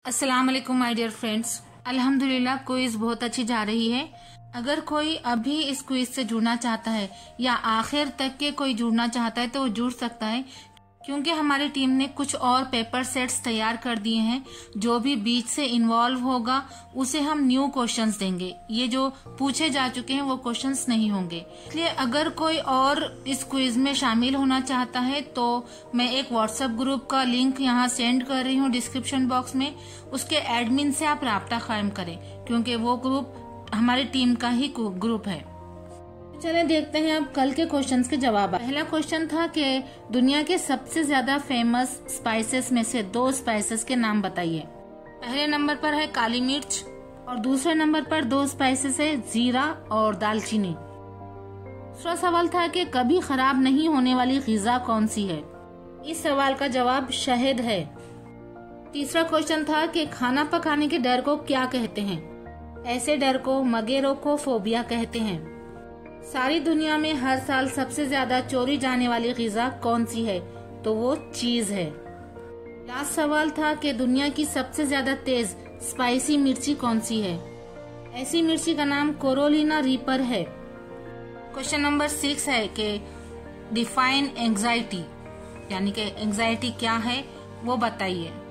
अस्सलाम वालेकुम my dear friends. अल्हम्दुलिल्लाह क्विज बहुत अच्छी जा रही है। अगर कोई अभी इस क्विज से जुड़ना चाहता है या आखिर तक के कोई जुड़ना चाहता है तो वो जुड़ सकता है, क्योंकि हमारी टीम ने कुछ और पेपर सेट्स तैयार कर दिए हैं। जो भी बीच से इन्वॉल्व होगा उसे हम न्यू क्वेश्चंस देंगे। ये जो पूछे जा चुके हैं वो क्वेश्चंस नहीं होंगे। इसलिए अगर कोई और इस क्विज में शामिल होना चाहता है तो मैं एक व्हाट्सएप ग्रुप का लिंक यहाँ सेंड कर रही हूँ डिस्क्रिप्शन बॉक्स में। उसके एडमिन से आप राब्ता कायम करें, क्योंकि वो ग्रुप हमारी टीम का ही ग्रुप है। चले देखते हैं अब कल के क्वेश्चंस के जवाब। पहला क्वेश्चन था कि दुनिया के सबसे ज्यादा फेमस स्पाइसेस में से 2 स्पाइसेस के नाम बताइए। पहले नंबर पर है काली मिर्च और दूसरे नंबर पर 2 स्पाइसेस है जीरा और दालचीनी। दूसरा सवाल था कि कभी खराब नहीं होने वाली ग़िज़ा कौन सी है। इस सवाल का जवाब शहद है। तीसरा क्वेश्चन था कि खाना पकाने के डर को क्या कहते हैं। ऐसे डर को मगेरोकोफोबिया कहते हैं। सारी दुनिया में हर साल सबसे ज्यादा चोरी जाने वाली ग़िज़ा कौन सी है, तो वो चीज है। लास्ट सवाल था कि दुनिया की सबसे ज्यादा तेज स्पाइसी मिर्ची कौन सी है। ऐसी मिर्ची का नाम कोरोलिना रीपर है। क्वेश्चन नंबर 6 है कि डिफाइन एंजाइटी, यानी कि एंजाइटी क्या है वो बताइए।